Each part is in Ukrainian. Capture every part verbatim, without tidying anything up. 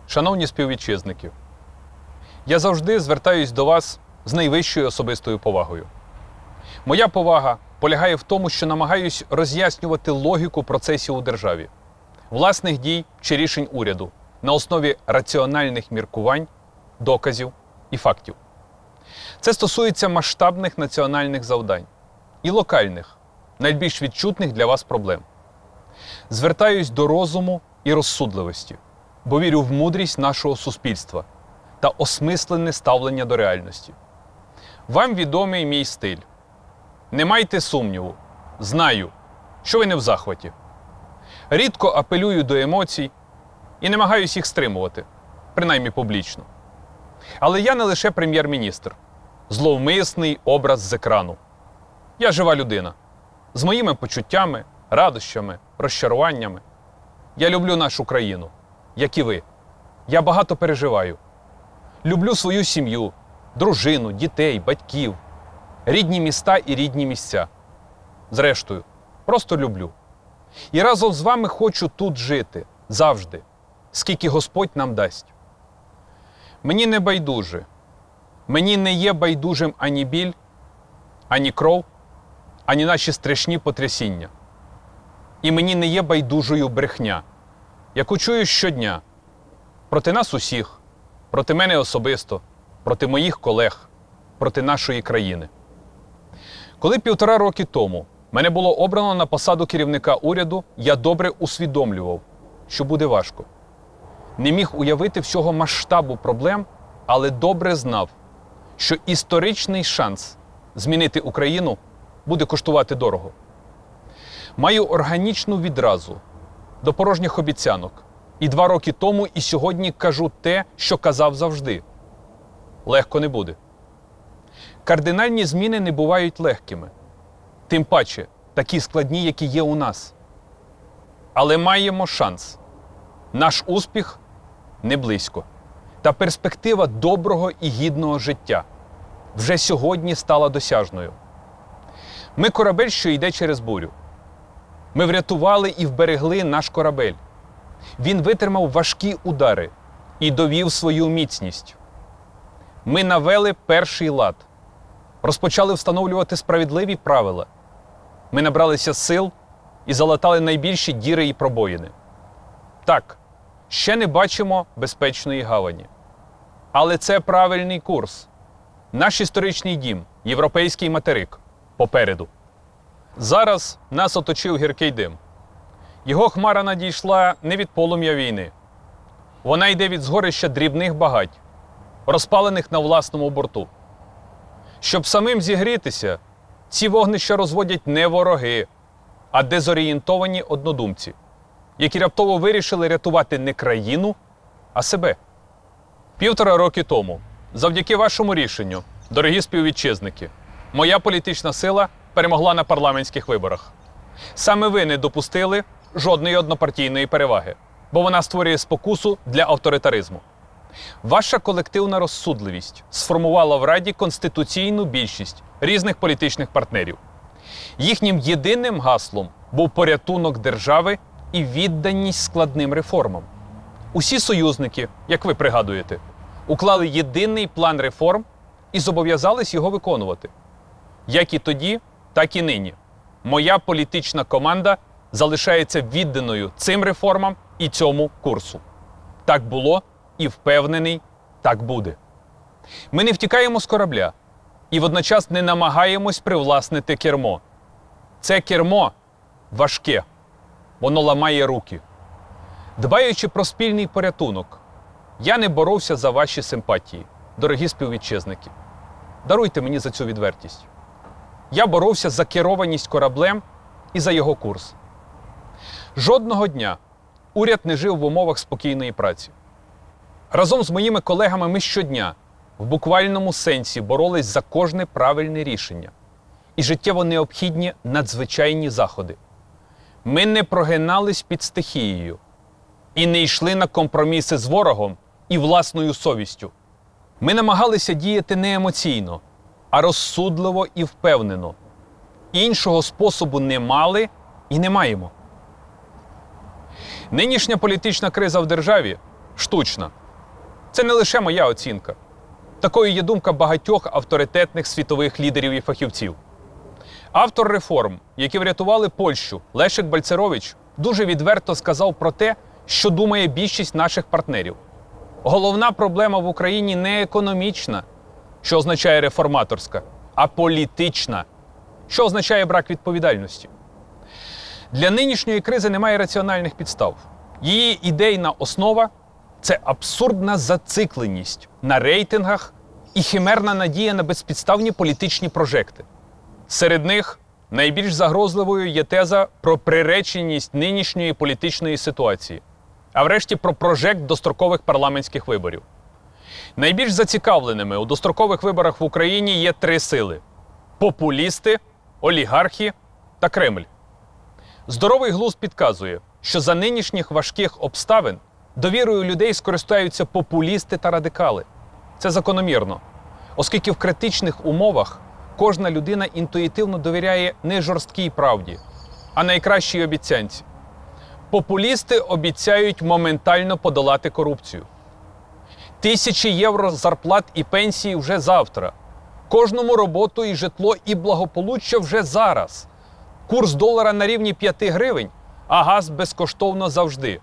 Шановні співвітчизники, я завжди звертаюсь до вас з найвищою особистою повагою. Моя повага полягає в тому, що намагаюсь роз'яснювати логіку процесів у державі, власних дій чи рішень уряду на основі раціональних міркувань, доказів і фактів. Це стосується масштабних національних завдань і локальних, найбільш відчутних для вас проблем. Звертаюсь до розуму і розсудливості, бо вірю в мудрість нашого суспільства та осмислене ставлення до реальності. Вам відомий мій стиль. Не майте сумніву, знаю, що ви не в захваті. Рідко апелюю до емоцій і намагаюсь їх стримувати, принаймні публічно. Але я не лише прем'єр-міністр, зловмисний образ з екрану. Я жива людина, з моїми почуттями, радощами, розчаруваннями. Я люблю нашу країну, як і ви. Я багато переживаю. Люблю свою сім'ю, дружину, дітей, батьків, рідні міста і рідні місця. Зрештою, просто люблю. І разом з вами хочу тут жити, завжди, скільки Господь нам дасть. Мені не байдуже, мені не є байдужим ані біль, ані кров, ані наші страшні потрясіння. І мені не є байдужою брехня, яку чую щодня проти нас усіх, проти мене особисто, проти моїх колег, проти нашої країни. Коли півтора роки тому мене було обрано на посаду керівника уряду, я добре усвідомлював, що буде важко. Не міг уявити всього масштабу проблем, але добре знав, що історичний шанс змінити Україну буде коштувати дорого. Маю органічну відразу до порожніх обіцянок. І два роки тому, і сьогодні кажу те, що казав завжди. Легко не буде. Кардинальні зміни не бувають легкими. Тим паче, такі складні, які є у нас. Але маємо шанс. Наш успіх не близько. Та перспектива доброго і гідного життя вже сьогодні стала досяжною. Ми корабель, що йде через бурю. Ми врятували і вберегли наш корабель. Він витримав важкі удари і довів свою міцність. Ми навели перший лад, розпочали встановлювати справедливі правила. Ми набралися сил і залатали найбільші діри і пробоїни. Так, ще не бачимо безпечної гавані. Але це правильний курс. Наш історичний дім, європейський материк, попереду. Зараз нас оточив гіркий дим. Його хмара надійшла не від полум'я війни. Вона йде від згорища дрібних багать, розпалених на власному борту. Щоб самим зігрітися, ці вогнища розводять не вороги, а дезорієнтовані однодумці, які раптово вирішили рятувати не країну, а себе. Півтора роки тому, завдяки вашому рішенню, дорогі співвітчизники, моя політична сила перемогла на парламентських виборах. Саме ви не допустили жодної однопартійної переваги, бо вона створює спокусу для авторитаризму. Ваша колективна розсудливість сформувала в Раді конституційну більшість різних політичних партнерів. Їхнім єдиним гаслом був порятунок держави і відданість складним реформам. Усі союзники, як ви пригадуєте, уклали єдиний план реформ і зобов'язались його виконувати. Як і тоді, так і нині. Моя політична команда залишається відданою цим реформам і цьому курсу. Так було і, впевнений, так буде. Ми не втікаємо з корабля і водночас не намагаємось привласнити кермо. Це кермо важке, воно ламає руки. Дбаючи про спільний порятунок, я не боровся за ваші симпатії, дорогі співвітчизники. Даруйте мені за цю відвертість. Я боровся за керованість кораблем і за його курс. Жодного дня уряд не жив в умовах спокійної праці. Разом з моїми колегами ми щодня в буквальному сенсі боролись за кожне правильне рішення і життєво необхідні надзвичайні заходи. Ми не прогинались під стихією і не йшли на компроміси з ворогом і власною совістю. Ми намагалися діяти не емоційно, а розсудливо і впевнено. Іншого способу не мали і не маємо. Нинішня політична криза в державі штучна. Це не лише моя оцінка. Такою є думка багатьох авторитетних світових лідерів і фахівців. Автор реформ, які врятували Польщу, Лешек Бальцерович, дуже відверто сказав про те, що думає більшість наших партнерів. Головна проблема в Україні не економічна, що означає реформаторська, а політична, що означає брак відповідальності. Для нинішньої кризи немає раціональних підстав. Її ідейна основа – це абсурдна зацикленість на рейтингах і химерна надія на безпідставні політичні прожекти. Серед них найбільш загрозливою є теза про приреченість нинішньої політичної ситуації, а врешті про прожект дострокових парламентських виборів. Найбільш зацікавленими у дострокових виборах в Україні є три сили – популісти, олігархи та Кремль. Здоровий глузд підказує, що за нинішніх важких обставин довірою людей скористаються популісти та радикали. Це закономірно, оскільки в критичних умовах кожна людина інтуїтивно довіряє не жорсткій правді, а найкращій обіцянці. Популісти обіцяють моментально подолати корупцію. Тисячі євро зарплат і пенсії вже завтра. Кожному роботу і житло і благополуччя вже зараз. Курс долара на рівні п'яти гривень, а газ безкоштовно завжди.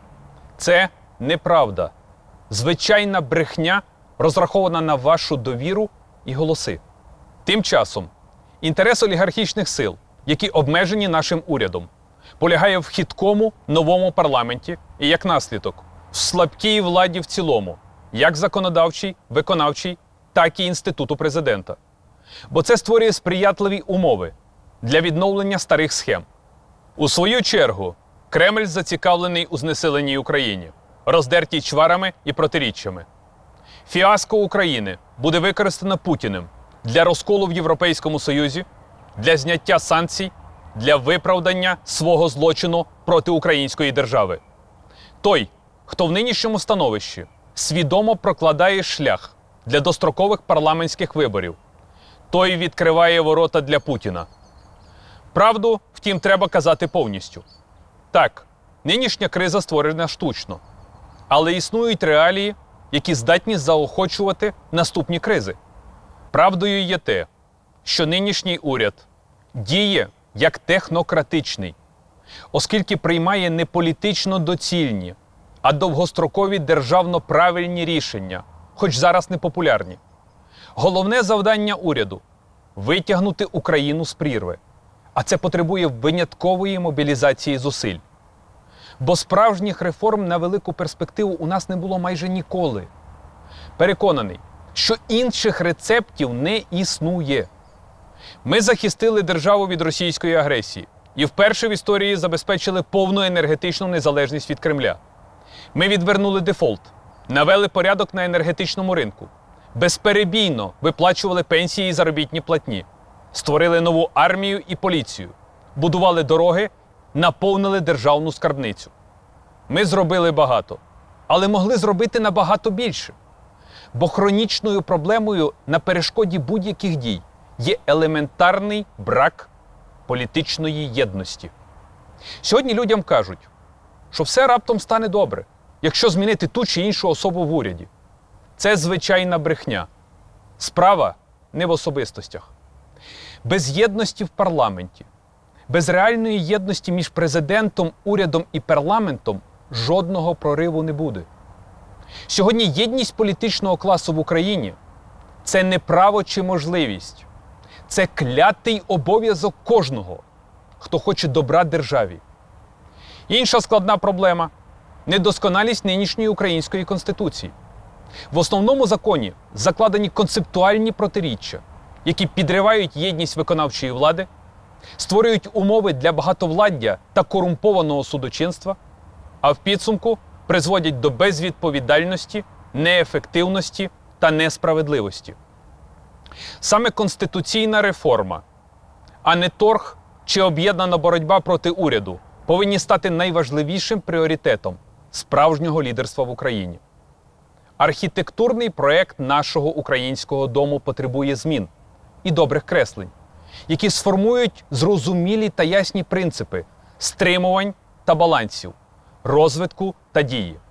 Це неправда. Звичайна брехня, розрахована на вашу довіру і голоси. Тим часом інтерес олігархічних сил, які обмежені нашим урядом, полягає в хиткому новому парламенті і, як наслідок, в слабкій владі в цілому, як законодавчій, виконавчій, так і інституту президента. Бо це створює сприятливі умови для відновлення старих схем. У свою чергу, Кремль зацікавлений у знесиленій Україні, роздертій чварами і протиріччями. Фіаско України буде використано Путіним для розколу в Європейському Союзі, для зняття санкцій, для виправдання свого злочину проти української держави. Той, хто в нинішньому становищі свідомо прокладає шлях для дострокових парламентських виборів, той відкриває ворота для Путіна. Правду, втім, треба казати повністю. Так, нинішня криза створена штучно, але існують реалії, які здатні заохочувати наступні кризи. Правдою є те, що нинішній уряд діє як технократичний, оскільки приймає не політично доцільні, а довгострокові державно правильні рішення, хоч зараз не популярні. Головне завдання уряду – витягнути Україну з прірви, а це потребує виняткової мобілізації зусиль. Бо справжніх реформ на велику перспективу у нас не було майже ніколи. Переконаний, що інших рецептів не існує. Ми захистили державу від російської агресії і вперше в історії забезпечили повну енергетичну незалежність від Кремля. Ми відвернули дефолт, навели порядок на енергетичному ринку, безперебійно виплачували пенсії і заробітні платні, створили нову армію і поліцію, будували дороги, наповнили державну скарбницю. Ми зробили багато, але могли зробити набагато більше. Бо хронічною проблемою на перешкоді будь-яких дій є елементарний брак політичної єдності. Сьогодні людям кажуть, що все раптом стане добре, якщо змінити ту чи іншу особу в уряді. Це звичайна брехня. Справа не в особистостях. Без єдності в парламенті, без реальної єдності між президентом, урядом і парламентом жодного прориву не буде. Сьогодні єдність політичного класу в Україні – це не право чи можливість. Це клятий обов'язок кожного, хто хоче добра державі. Інша складна проблема – недосконалість нинішньої української Конституції. В основному законі закладені концептуальні протиріччя, які підривають єдність виконавчої влади, створюють умови для багатовладдя та корумпованого судочинства, а в підсумку призводять до безвідповідальності, неефективності та несправедливості. Саме конституційна реформа, а не торг чи об'єднана боротьба проти уряду, повинні стати найважливішим пріоритетом справжнього лідерства в Україні. Архітектурний проект нашого українського дому потребує змін і добрих креслень, які сформують зрозумілі та ясні принципи стримувань та балансів, розвитку та дії.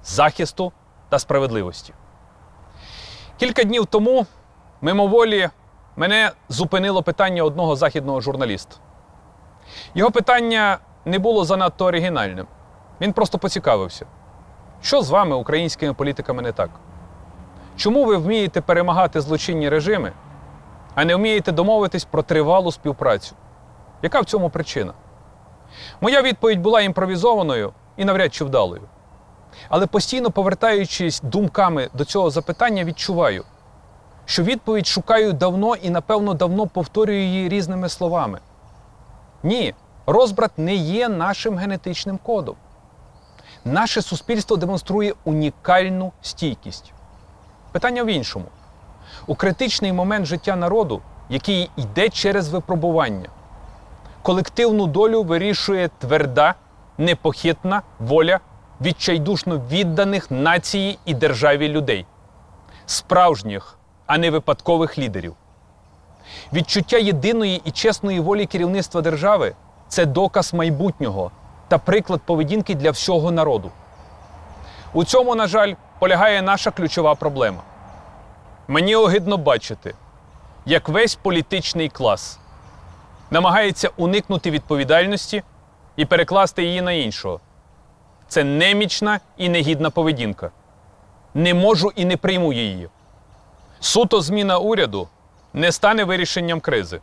захисту та справедливості. Кілька днів тому мимоволі мене зупинило питання одного західного журналіста. Його питання не було занадто оригінальним. Він просто поцікавився. Що з вами, українськими політиками, не так? Чому ви вмієте перемагати злочинні режими, а не вмієте домовитись про тривалу співпрацю? Яка в цьому причина? Моя відповідь була імпровізованою і навряд чи вдалою. Але постійно повертаючись думками до цього запитання, відчуваю, що відповідь шукаю давно і, напевно, давно повторюю її різними словами. Ні, розбрат не є нашим генетичним кодом. Наше суспільство демонструє унікальну стійкість. Питання в іншому. У критичний момент життя народу, який йде через випробування, колективну долю вирішує тверда, непохитна воля відчайдушно відданих нації і державі людей. Справжніх, а не випадкових лідерів. Відчуття єдиної і чесної волі керівництва держави – це доказ майбутнього та приклад поведінки для всього народу. У цьому, на жаль, полягає наша ключова проблема. Мені огидно бачити, як весь політичний клас намагається уникнути відповідальності і перекласти її на іншого. Це немічна і негідна поведінка. Не можу і не прийму її. Суто зміна уряду не стане вирішенням кризи.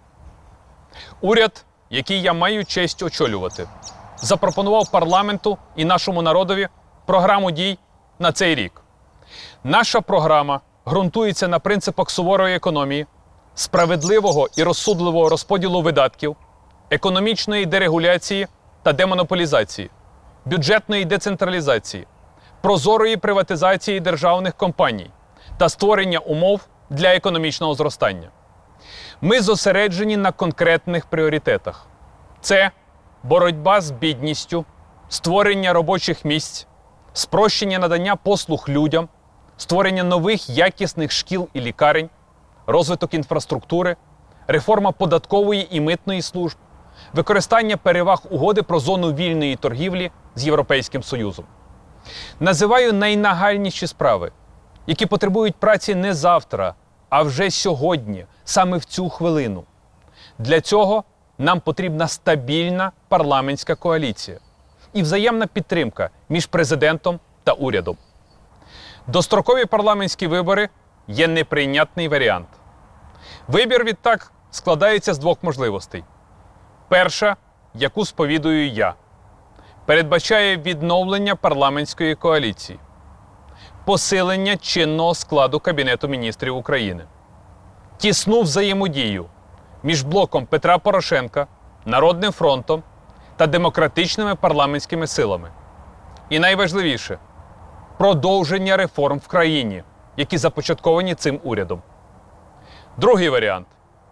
Уряд, який я маю честь очолювати, запропонував парламенту і нашому народові програму дій на цей рік. Наша програма ґрунтується на принципах суворої економії, справедливого і розсудливого розподілу видатків, економічної дерегуляції та демонополізації, бюджетної децентралізації, прозорої приватизації державних компаній та створення умов для економічного зростання. Ми зосереджені на конкретних пріоритетах. Це боротьба з бідністю, створення робочих місць, спрощення надання послуг людям, створення нових якісних шкіл і лікарень, розвиток інфраструктури, реформа податкової і митної служб, використання переваг угоди про зону вільної торгівлі з Європейським Союзом. Називаю найнагальніші справи, які потребують праці не завтра, а вже сьогодні, саме в цю хвилину. Для цього нам потрібна стабільна парламентська коаліція і взаємна підтримка між президентом та урядом. Дострокові парламентські вибори є неприйнятний варіант. Вибір, відтак, складається з двох можливостей. Перша, яку сповідую я, передбачає відновлення парламентської коаліції, посилення чинного складу Кабінету міністрів України, тісну взаємодію між блоком Петра Порошенка, Народним фронтом та демократичними парламентськими силами. І найважливіше – продовження реформ в країні, які започатковані цим урядом. Другий варіант.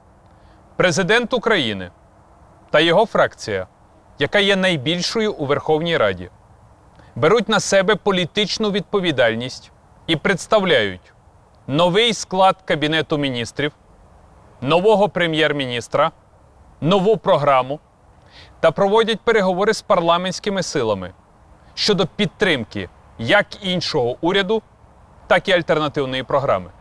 Президент України та його фракція, яка є найбільшою у Верховній Раді, беруть на себе політичну відповідальність і представляють новий склад Кабінету міністрів, нового прем'єр-міністра, нову програму та проводять переговори з парламентськими силами щодо підтримки як іншого уряду, так і альтернативної програми.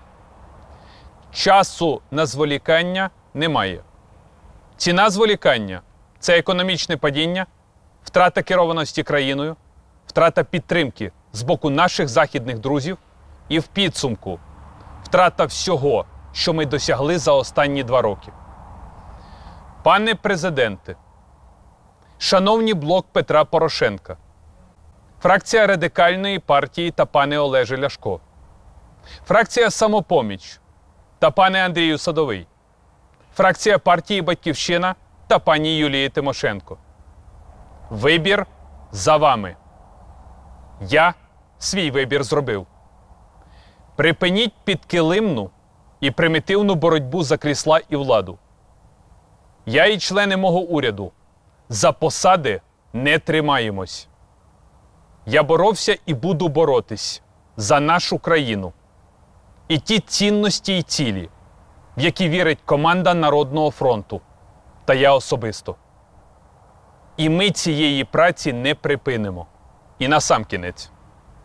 Часу на зволікання немає. Ціна зволікання – це економічне падіння, втрата керованості країною, втрата підтримки з боку наших західних друзів і в підсумку втрата всього, що ми досягли за останні два роки. Пане президенте, шановні блок Петра Порошенка, фракція Радикальної партії та пане Олеже Ляшко, фракція Самопоміч та пане Андрію Садовий, фракція партії Батьківщина та пані Юлії Тимошенко. Вибір за вами. Я свій вибір зробив. Припиніть підкилимну і примітивну боротьбу за крісла і владу. Я і члени мого уряду за посади не тримаємось. Я боровся і буду боротись за нашу країну і ті цінності і цілі, в які вірить команда Народного фронту та я особисто. І ми цієї праці не припинимо. І насамкінець.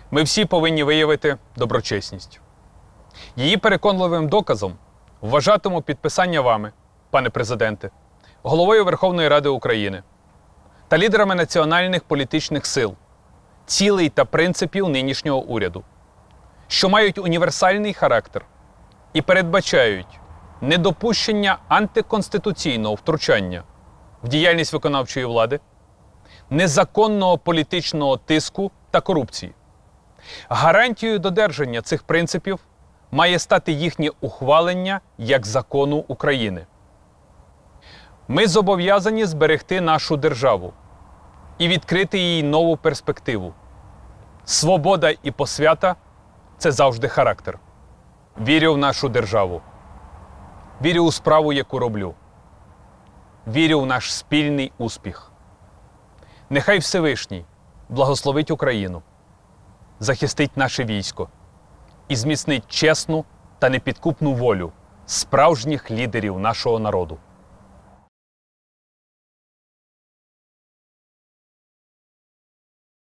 Ми всі повинні виявити доброчесність. Її переконливим доказом вважатиму підписання вами, пане президенте, головою Верховної Ради України та лідерами національних політичних сил, цілей та принципів нинішнього уряду, що мають універсальний характер і передбачають недопущення антиконституційного втручання в діяльність виконавчої влади, незаконного політичного тиску та корупції. Гарантією додержання цих принципів має стати їхнє ухвалення як закону України. Ми зобов'язані зберегти нашу державу і відкрити їй нову перспективу. Свобода і посвята – це завжди характер. Вірю в нашу державу. Вірю у справу, яку роблю. Вірю в наш спільний успіх. Нехай Всевишній благословить Україну, захистить наше військо і зміцнить чесну та непідкупну волю справжніх лідерів нашого народу.